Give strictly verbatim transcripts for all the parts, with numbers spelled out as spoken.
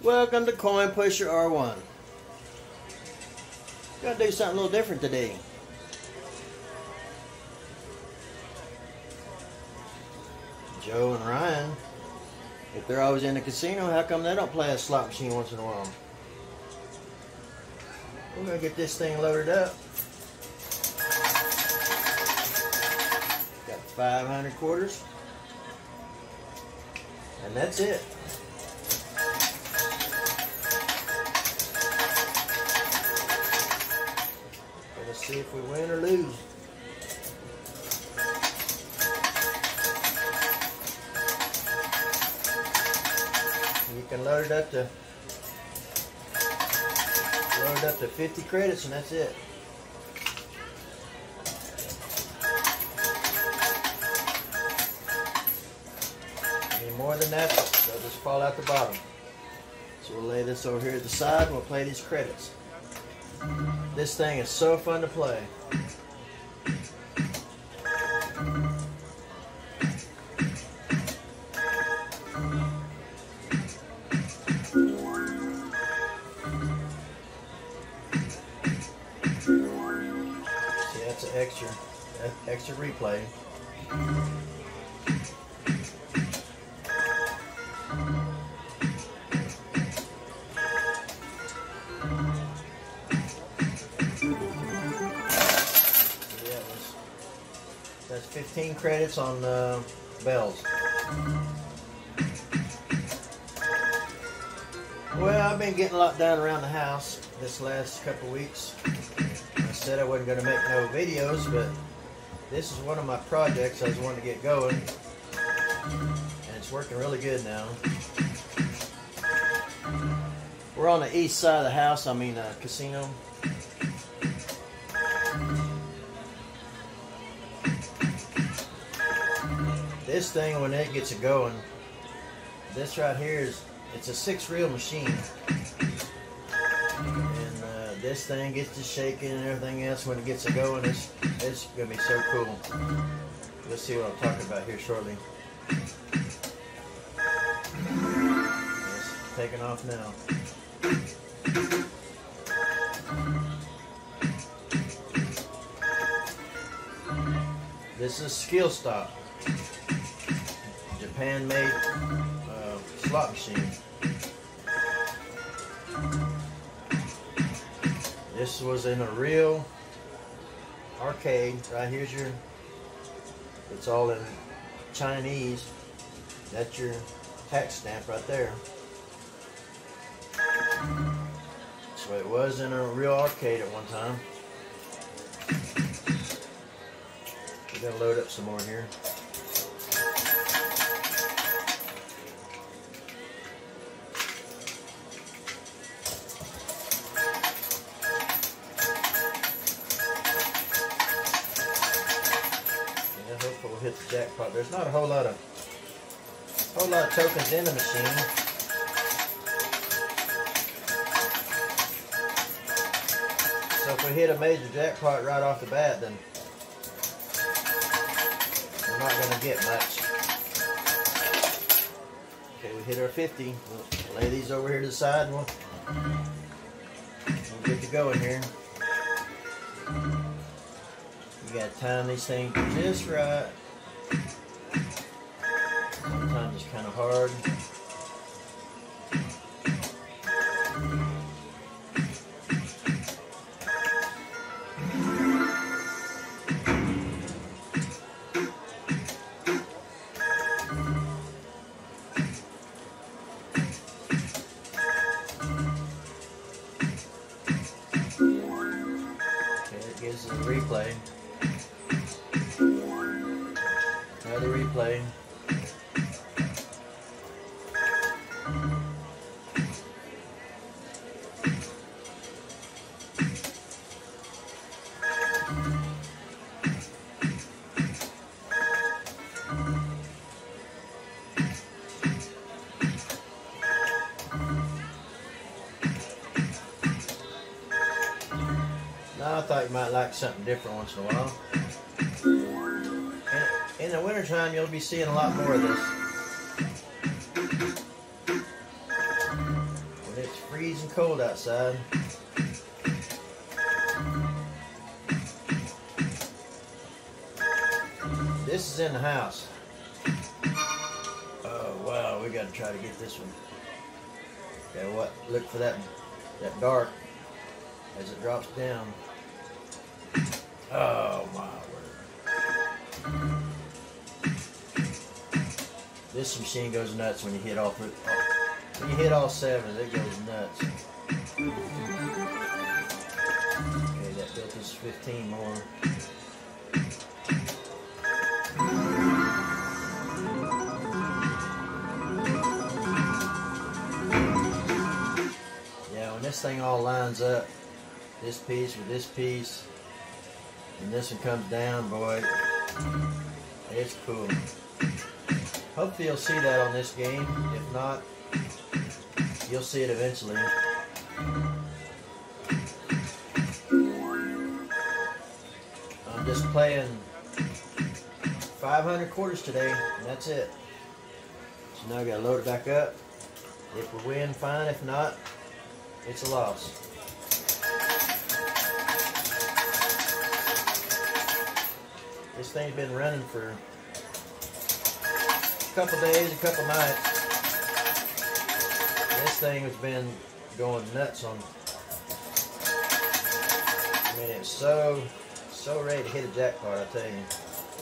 Welcome to Coin Pusher R one. Gonna do something a little different today. Joe and Ryan, if they're always in the casino, how come they don't play a slot machine once in a while? We're gonna get this thing loaded up. Got five hundred quarters. And that's it. Let's see if we win or lose. You can load it up to load it up to fifty credits, and that's it. Any more than that, they'll just fall out the bottom. So we'll lay this over here at the side, and we'll play these credits. This thing is so fun to play. See, that's an extra, extra replay. That's fifteen credits on uh, bells. Well, I've been getting a lot done around the house this last couple weeks. I said I wasn't going to make no videos, but this is one of my projects I was wanting to get going, and it's working really good now. We're on the east side of the house, I mean uh, casino. This thing, when it gets it going, this right here is, it's a six reel machine. And uh, this thing gets to shaking and everything else when it gets it going. It's, it's going to be so cool. You'll see what I'm talking about here shortly. It's taking off now. This is Skill Stop. Japan-made uh, slot machine. This was in a real arcade. Right here's your, it's all in Chinese. That's your tax stamp right there. So it was in a real arcade at one time. We're gonna load up some more here. Hopefully we'll hit the jackpot. There's not a whole lot of whole lot of tokens in the machine. So if we hit a major jackpot right off the bat, then we're not going to get much. Okay, we hit our fifty. We'll lay these over here to the side, and we'll, we'll get to go in here. You gotta time these things just right. Sometimes it's kind of hard. Okay, it gives us a replay. Another replay. Now I thought you might like something different once in a while. In, in the wintertime, you'll be seeing a lot more of this. and cold outside. This is in the house. Oh wow, we gotta try to get this one. Okay, what? Look for that that dark as it drops down. Oh my word! This machine goes nuts when you hit all three. When you hit all seven, it goes nuts. Okay, that built us fifteen more. Yeah, when this thing all lines up, this piece with this piece, and this one comes down, boy, it's cool. Hopefully you'll see that on this game. If not, you'll see it eventually. I'm just playing five hundred quarters today, and that's it. So now I gotta load it back up. If we win, fine. If not, it's a loss. This thing's been running for a couple days, a couple nights. This thing has been going nuts on. I mean, it's so, so ready to hit a jackpot, I tell you.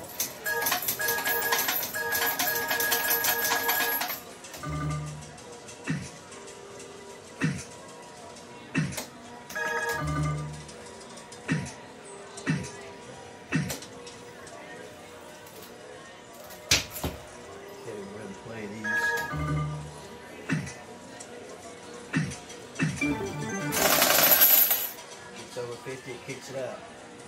Over fifty, it kicks it out.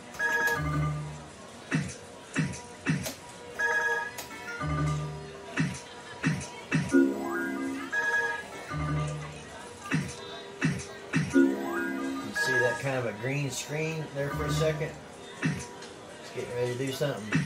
You see that kind of a green screen there for a second? It's getting ready to do something.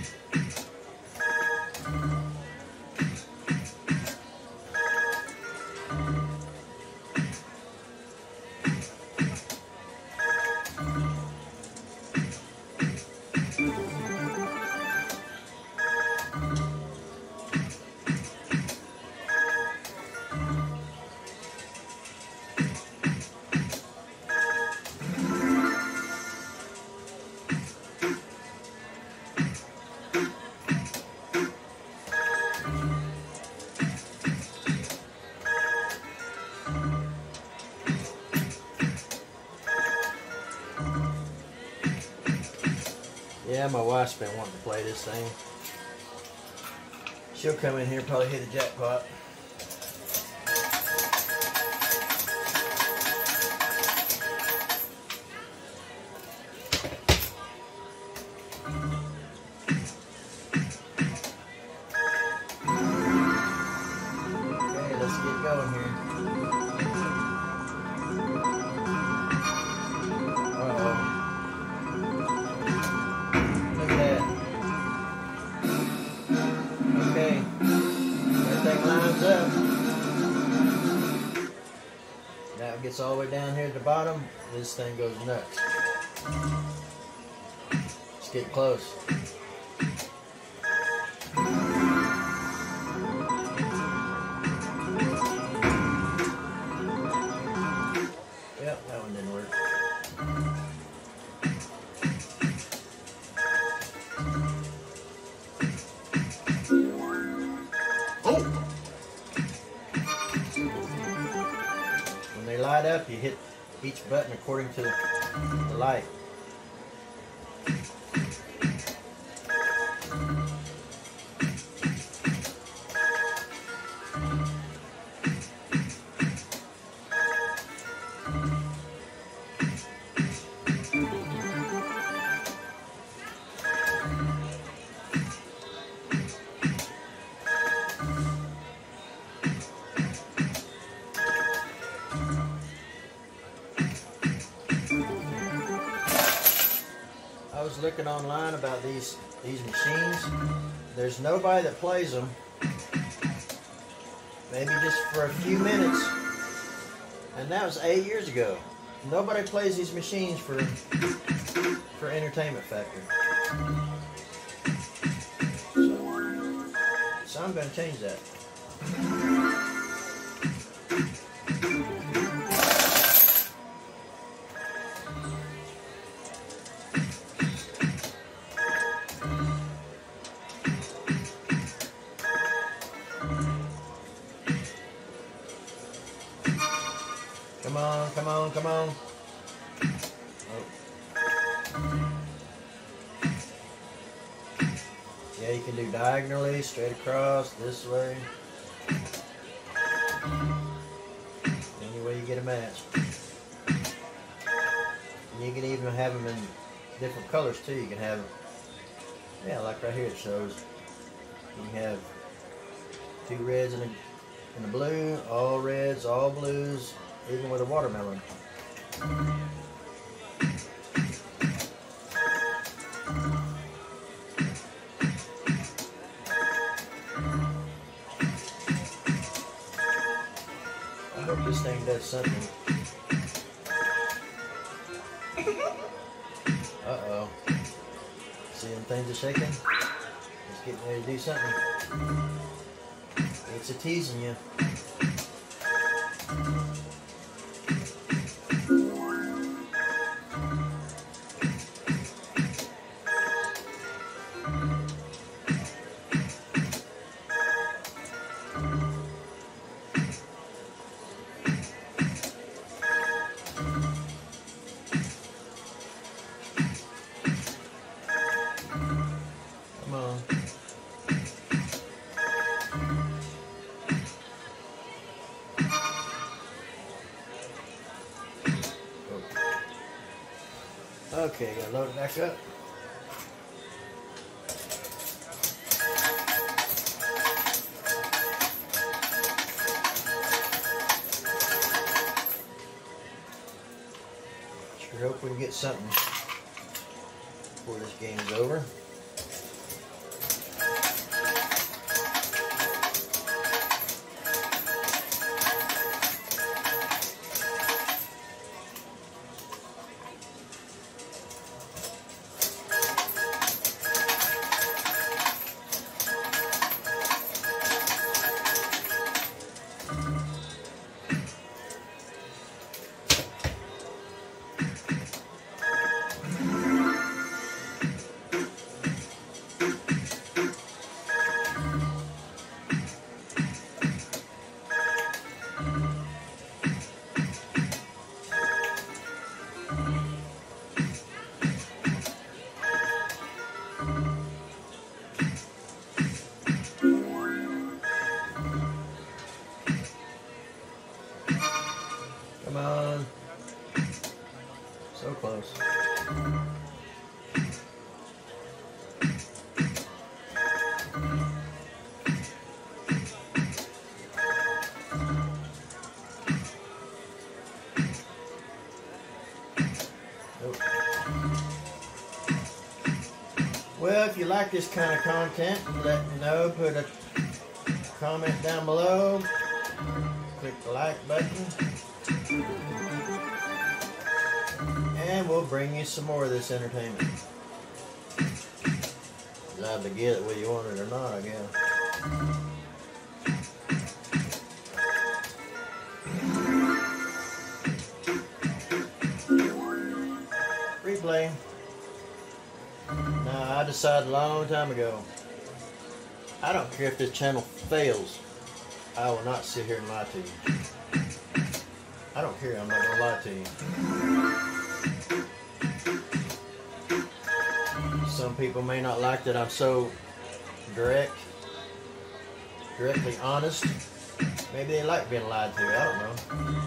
Yeah, my wife's been wanting to play this thing. She'll come in here and probably hit a jackpot. Okay, let's get going here. Up. Now it gets all the way down here at the bottom. This thing goes nuts. Let's get close. Yep, that one didn't work. Light up, you hit each button according to the light. I was looking online about these these machines. There's nobody that plays them. Maybe just for a few minutes. And that was eight years ago. Nobody plays these machines for for entertainment factor. So, so I'm going to change that. Come on, come on, come on. Oh. Yeah, you can do diagonally, straight across, this way. Any way you get a match. And you can even have them in different colors too. You can have, yeah, like right here it shows. You can have two reds and a, and a blue, all reds, all blues, even with a watermelon. I hope this thing does something. Uh-oh. See them things are shaking? It's getting ready to do something. It's a teasing you. Come on. Okay, gotta load it back up. Sure hope we can get something before this game is over. Come on. So close. Nope. Well, if you like this kind of content, let me know. Put a comment down below. Click the like button. And we'll bring you some more of this entertainment. Love to get it whether you want it or not, I guess. Replay. Now, I decided a long time ago, I don't care if this channel fails, I will not sit here and lie to you. I don't care, I'm not going to lie to you. Some people may not like that I'm so direct, directly honest. Maybe they like being lied to, I don't know.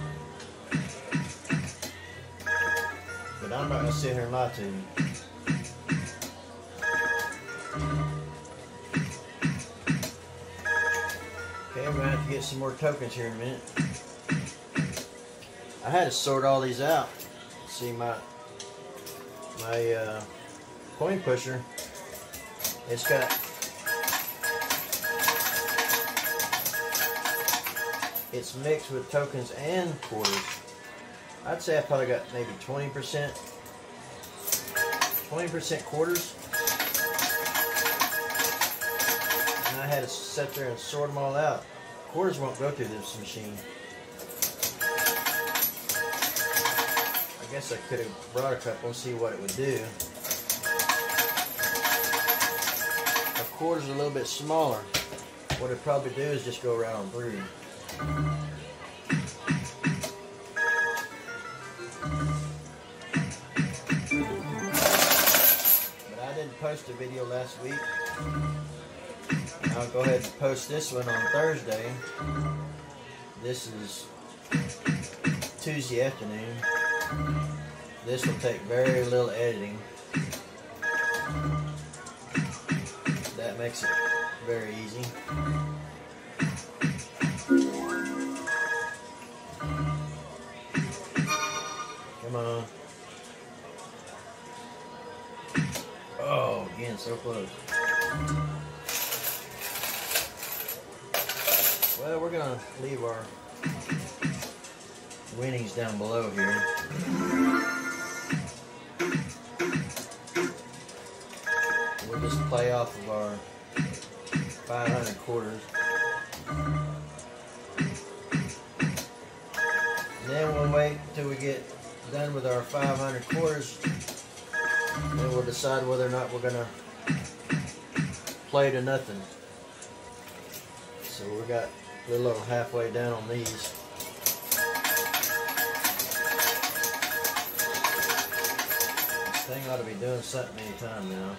But I'm not going to sit here and lie to you. Okay, we're going to have to get some more tokens here in a minute. I had to sort all these out. See, my my uh, coin pusher, it's got it's mixed with tokens and quarters. I'd say I probably got maybe twenty percent, twenty percent quarters. And I had to sit there and sort them all out. Quarters won't go through this machine. I guess I could have brought a couple and see what it would do. A quarter's a little bit smaller. What it'd probably do is just go around through. But I didn't post a video last week. I'll go ahead and post this one on Thursday. This is Tuesday afternoon. This will take very little editing. That makes it very easy. Come on. Oh, again, so close. Well, we're gonna leave our winnings down below here. We'll just play off of our five hundred quarters. And then we'll wait until we get done with our five hundred quarters. Then we'll decide whether or not we're gonna play to nothing. So we got a little over halfway down on these. This thing ought to be doing something anytime now.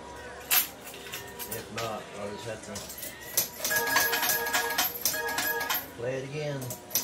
If not, I'll just have to play it again.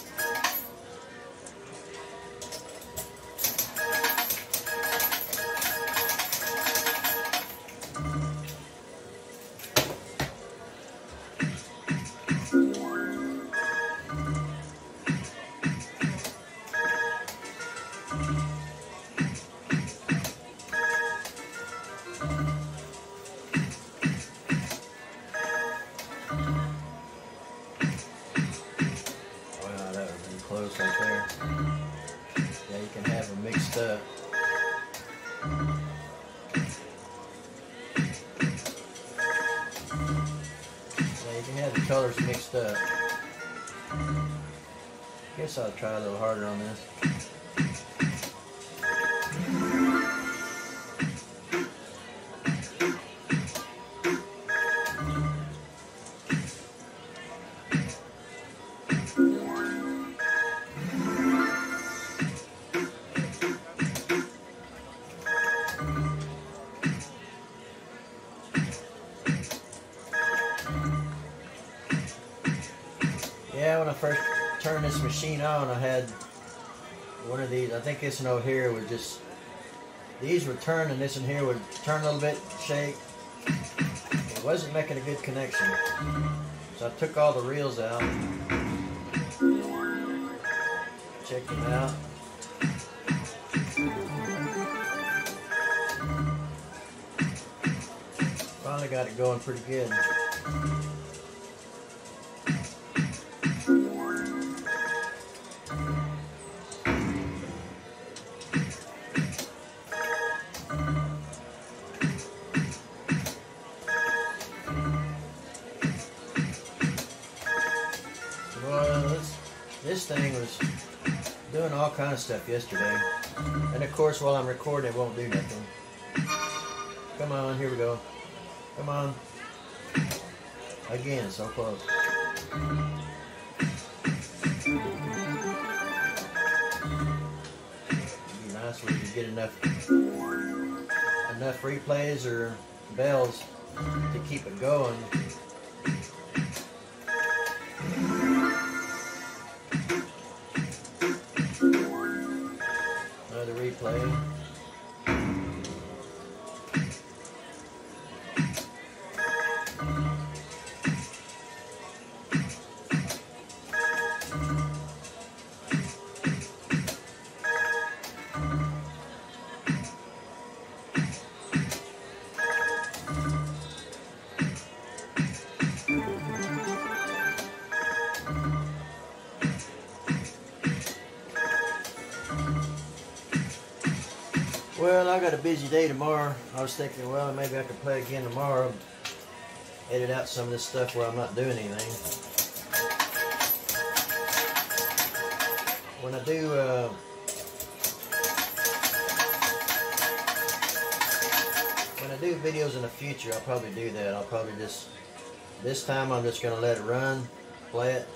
Close right there. Yeah, you can have them mixed up. Yeah, you can have the colors mixed up. Guess I'll try a little harder on this. Yeah, when I first turned this machine on, I had one of these. I think this one over here would just, these would turn and this one here would turn a little bit, shake. It wasn't making a good connection. So I took all the reels out. Checked them out. Finally got it going pretty good. Well, this, this thing was doing all kind of stuff yesterday. And of course, while I'm recording, it won't do nothing. Come on, here we go. Come on. Again, so close. It'd be nice when you get enough, enough replays or bells to keep it going. Another replay. Well, I got a busy day tomorrow. I was thinking, well, maybe I could play again tomorrow. Edit out some of this stuff where I'm not doing anything. When I do, uh, when I do videos in the future, I'll probably do that. I'll probably just, this time I'm just going to let it run, play it,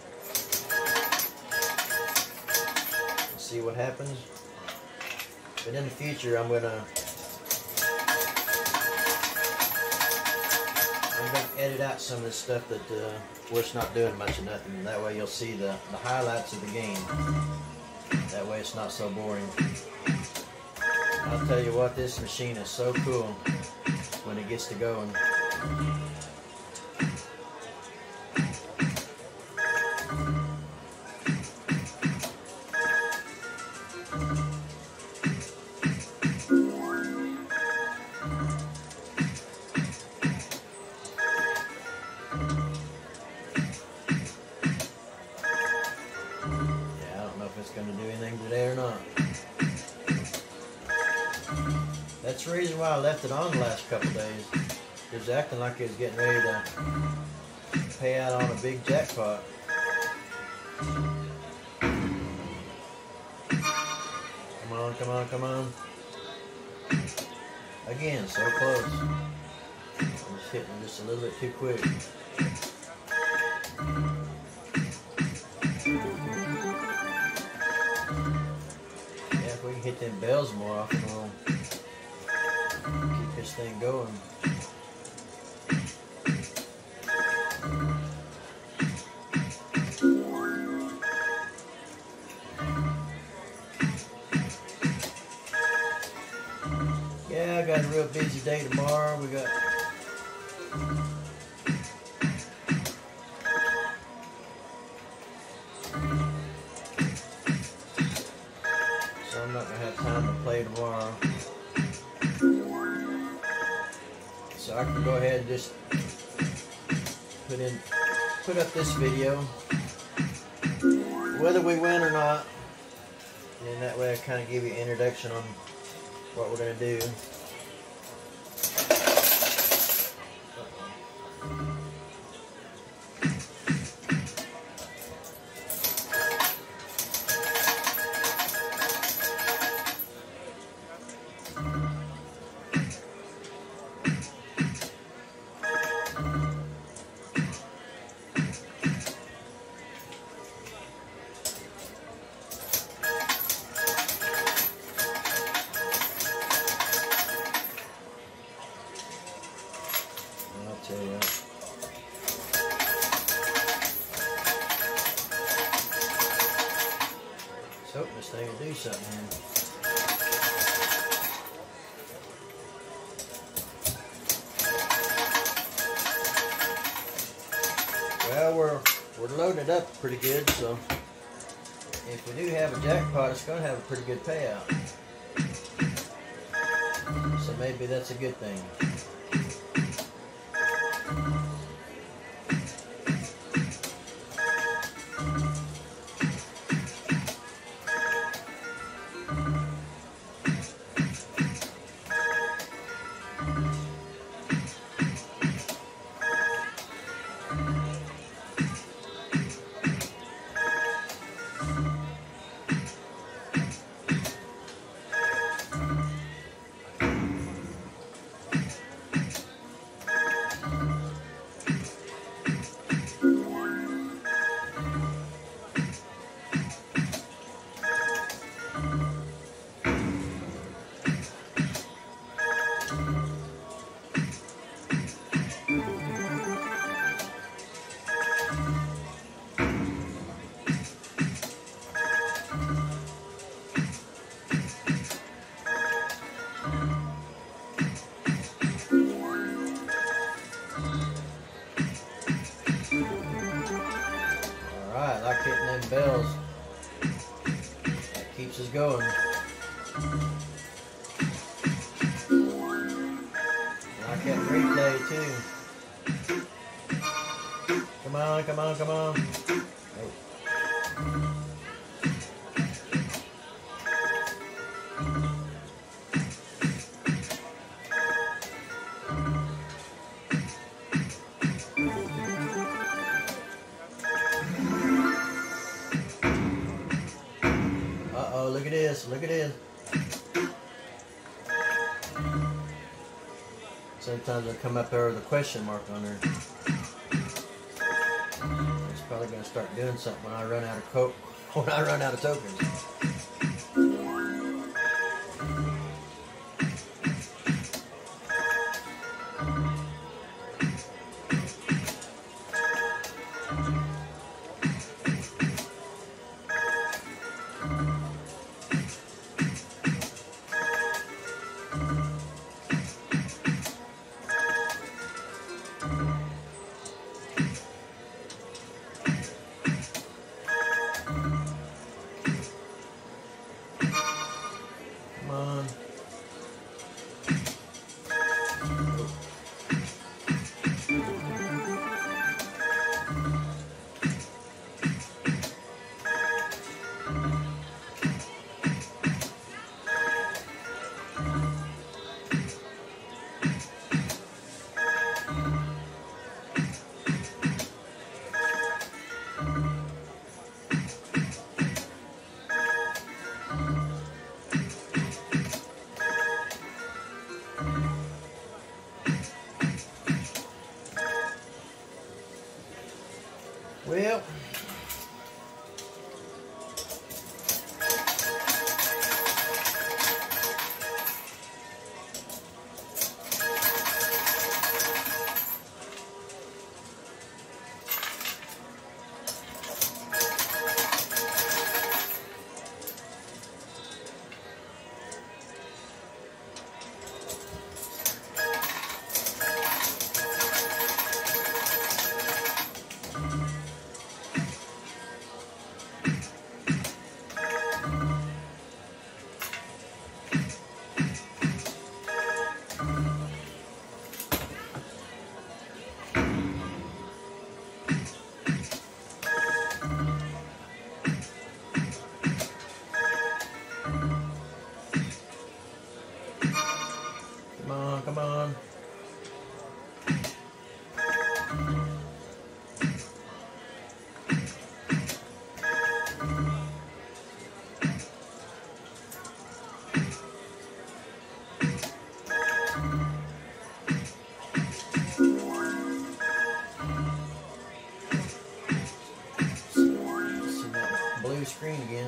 and see what happens. But in the future, I'm gonna I'm gonna edit out some of this stuff that uh, where it's not doing much of nothing. That way, you'll see the the highlights of the game. That way, it's not so boring. I'll tell you what, this machine is so cool when it gets to going. Going to do anything today or not. That's the reason why I left it on the last couple days. It was acting like it was getting ready to pay out on a big jackpot. Come on, come on, come on. Again, so close. I'm just hitting just a little bit too quick. We can hit them bells more often, we'll keep this thing going. Yeah, I got a real busy day tomorrow. We got I'm not going to have time to play tomorrow. So I can go ahead and just put in, put up this video, whether we win or not. And that way I kind of give you an introduction on what we're going to do. Tell you that. So this thing will do something here. Well, we're we're loading it up pretty good, so if we do have a jackpot, it's going to have a pretty good payout. So maybe that's a good thing. Alright, I like hitting them bells. That keeps us going. I like that replay too. Come on, come on, come on. Oh. Oh, look at this. Look at this. Sometimes I come up there with a question mark on there. It's probably going to start doing something when I run out of coke. When I run out of tokens. Well, come on, come on. See that blue screen again.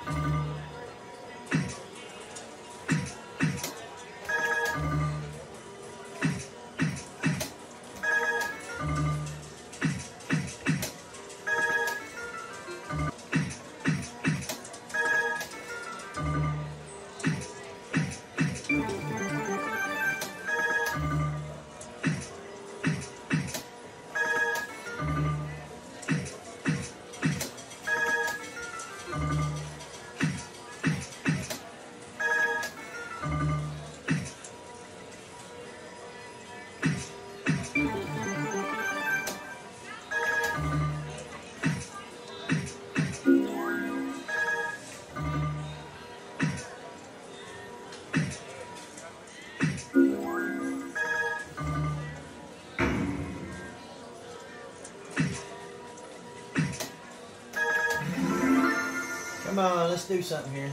Come on, let's do something here.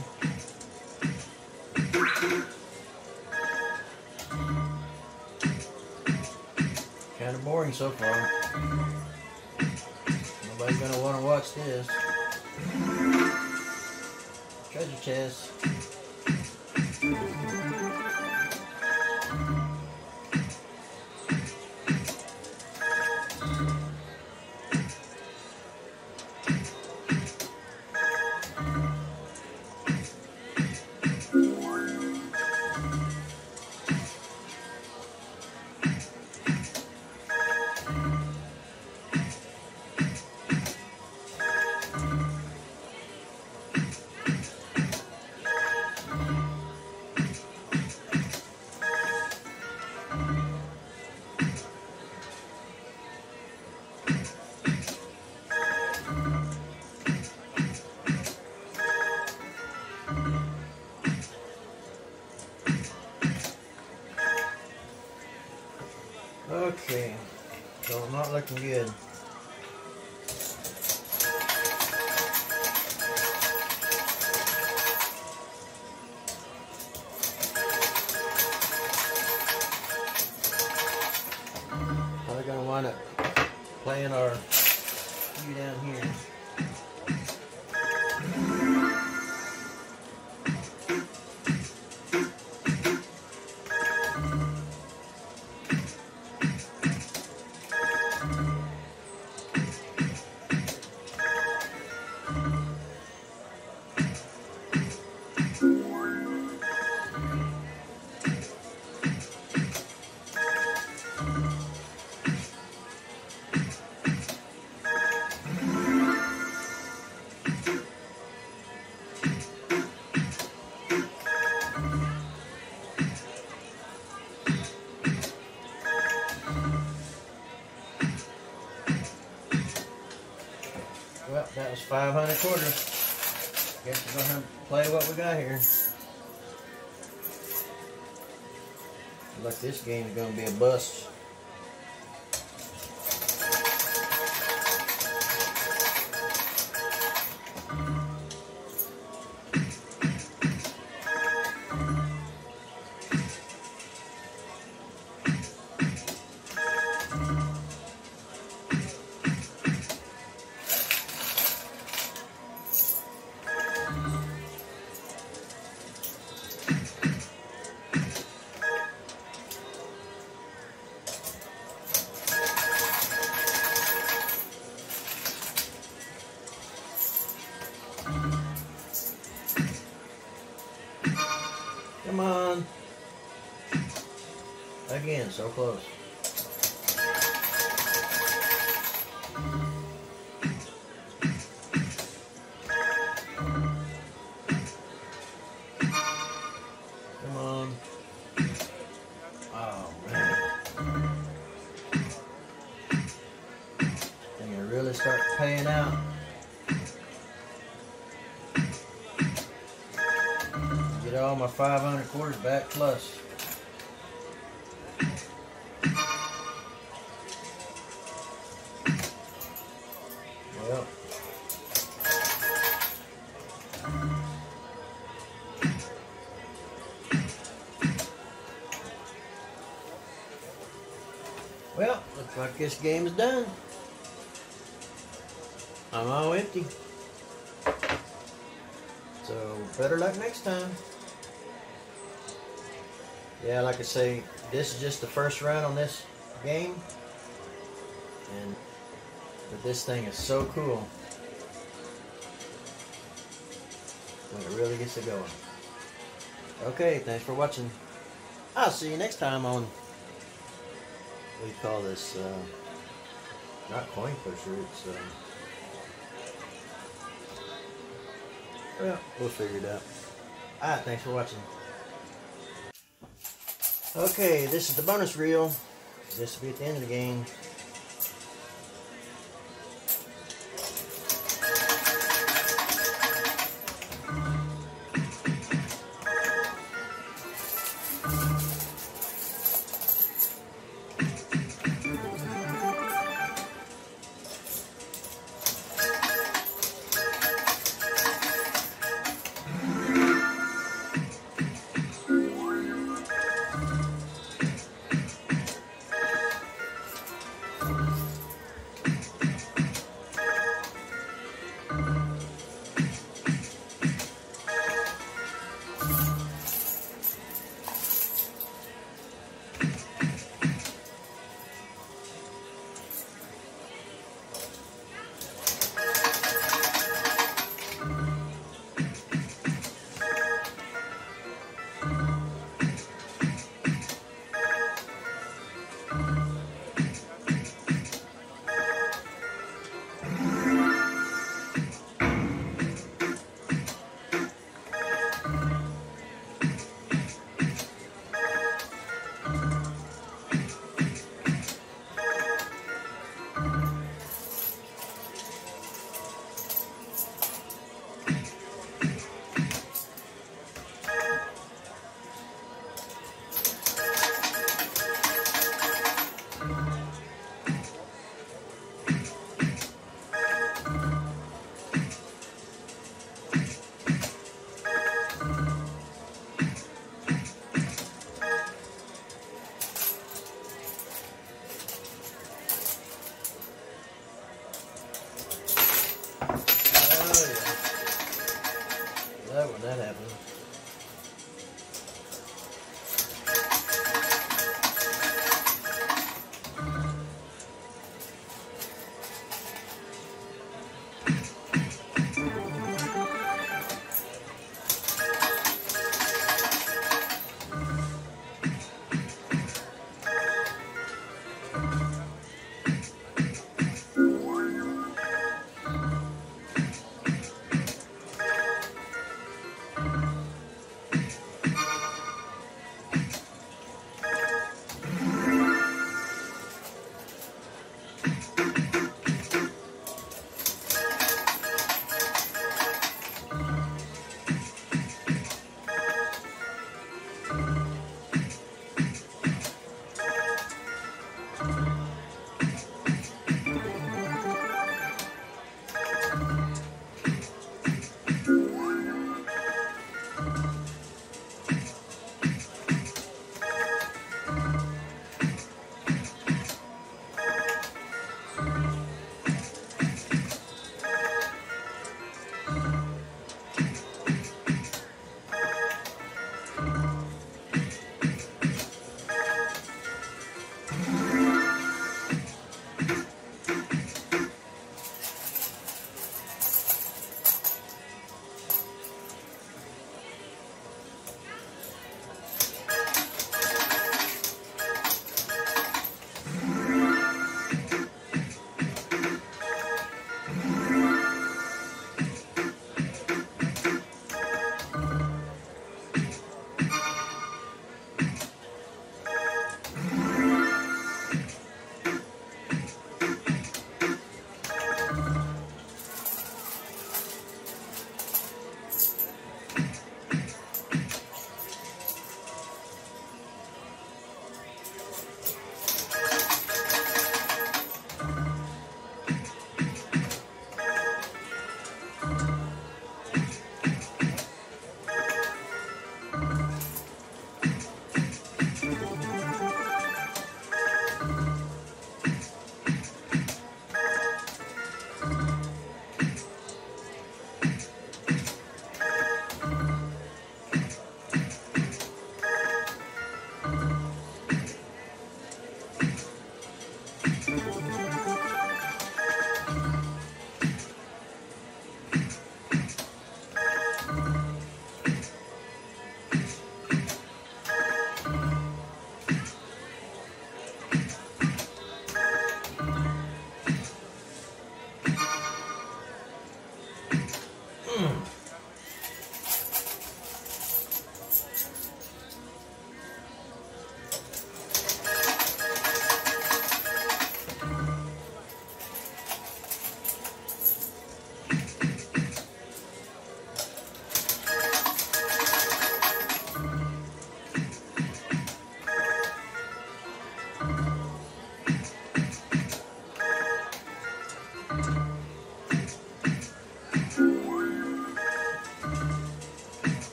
Kind of boring so far. Nobody's gonna want to watch this. Treasure chest. Okay, so I'm not looking good. or a few down here. Well, that was five hundred quarters. Guess we're gonna have to play what we got here. Looks like this game is gonna be a bust. Come on. Again, so close. Come on. Oh, man. Can you really start paying out? Get all my five hundred quarters back plus. Well, well, looks like this game is done. I'm all empty. So better luck next time. Yeah, like I say, this is just the first round on this game, and but this thing is so cool when it really gets to going. Okay, thanks for watching. I'll see you next time on, what do you call this? Uh, not coin pusher. It's uh, well, we'll figure it out. Alright, thanks for watching. Okay, this is the bonus reel. This will be at the end of the game. that when that happened.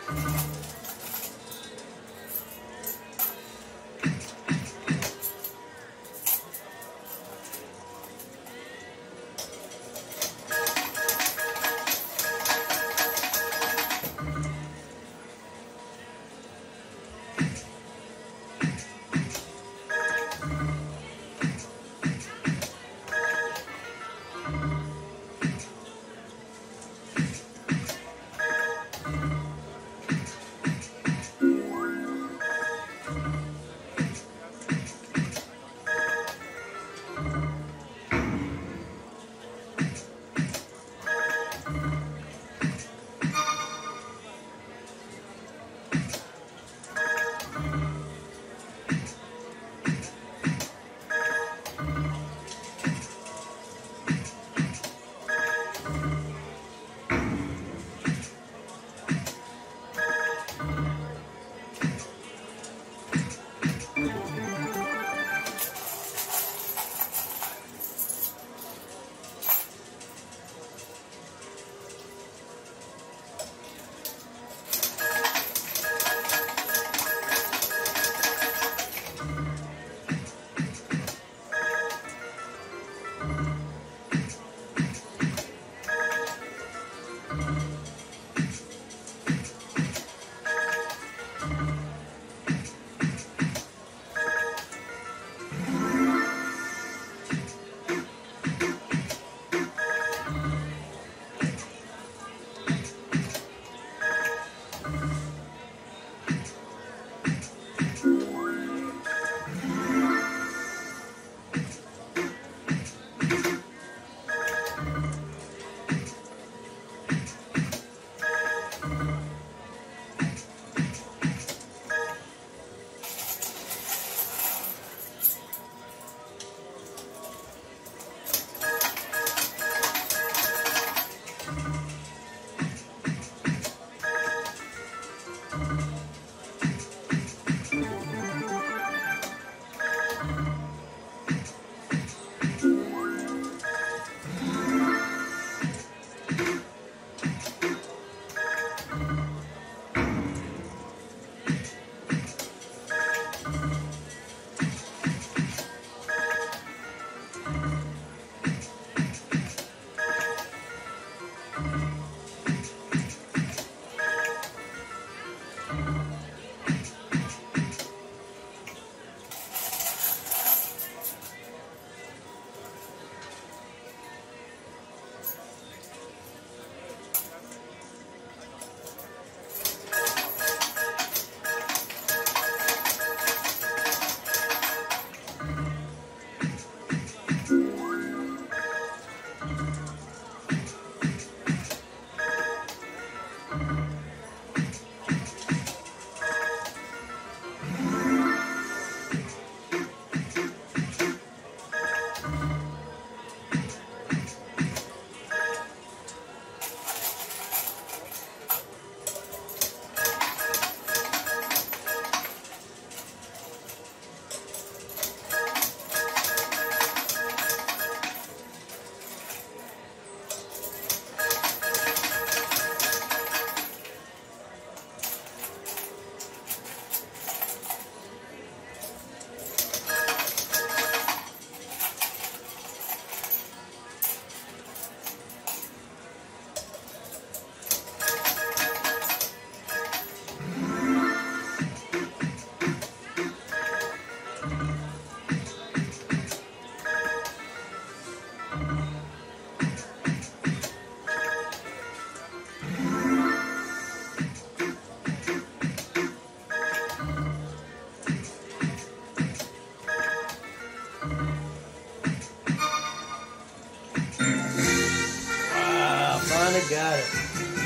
got it.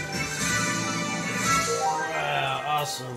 Wow, awesome.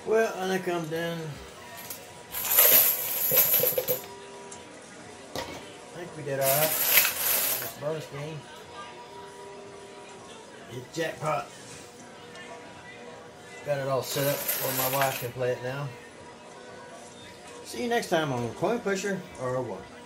Well, I think I'm done. I think we did alright. This bonus game. It's jackpot. Got it all set up where my wife can play it now. See you next time on Coin Pusher or what?